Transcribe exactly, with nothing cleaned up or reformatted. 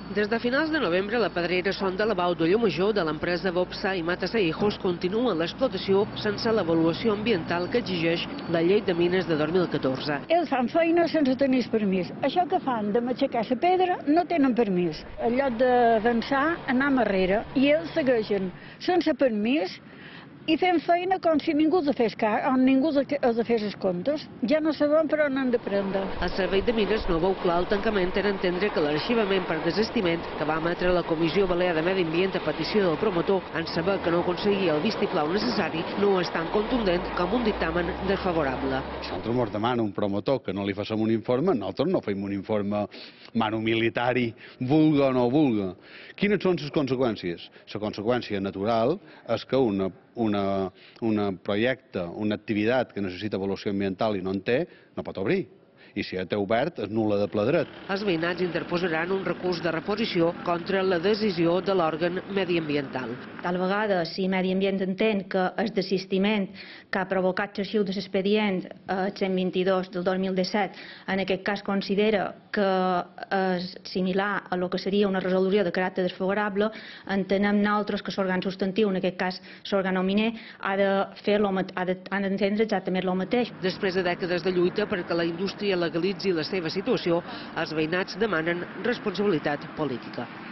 Des de finals de novembre, la pedrera sonda Lavau de Llucmajor de l'empresa Bopsa i Matas Hijos continua l'explotació sense l'avaluació ambiental que exigeix la llei de mines de dos mil catorze. Ells fan feina sense tenir permís. Això que fan de matxacar la pedra no tenen permís. En lloc d'avançar, anar enrere. I ells segueixen sense permís i fent feina com si ningú els fes cas, o ningú els fes els comptes. Ja no sabem per on han de prendre. El Servei de Mines no veu clar el tancament en entendre que l'arxivament per desestiment que va emetre la Comissió Balear de Medi Ambient a petició del promotor en saber que no aconseguia el vistiplau necessari no és tan contundent com un dictamen desfavorable. Nosaltres ens demana un promotor que no li facem un informe, nosaltres no fem un informe manu militari, vulga o no vulga. Quines són les conseqüències? La conseqüència natural és que una una, un projecte, una activitat que necessita avaluació ambiental i no en té, no pot obrir. I si ja té obert, és nul·la de ple dret. Els veïnats interposaran un recurs de reposició contra la decisió de l'òrgan mediambiental. Tal vegada, si Medi Ambient entén que el desistiment que ha provocat l'arxiu de l'expedient cent vint-i-dos del dos mil disset, en aquest cas considera que és similar a el que seria una resolució de caràcter desfavorable, entenem nosaltres que l'òrgan substantiu, en aquest cas l'òrgan miner, ha d'entendre exactament el mateix. Després de dècades de lluita perquè la indústria legalitzi la seva situació, els veïnats demanen responsabilitat política.